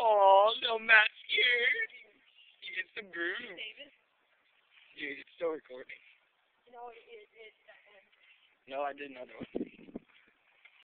Oh, little Matt's scared. He gets some groove. David? Dude, it's still recording. No, No, I did another one.